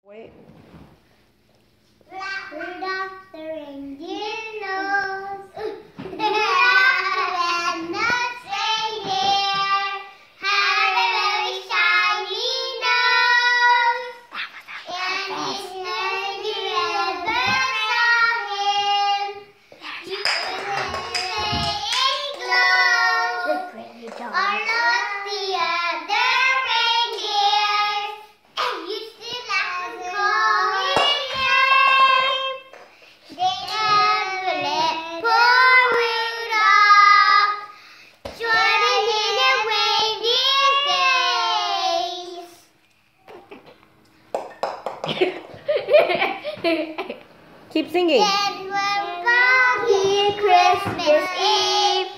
Wait. Rudolph the reindeer nose. Rudolph the red-nosed reindeer had a very shiny nose. And his nose, you ever saw him, you could say it glows. All of the other reindeers used to laugh and call him name. They never let poor Rudolph join in a reindeer's days. Keep singing. Then one foggy Christmas Eve,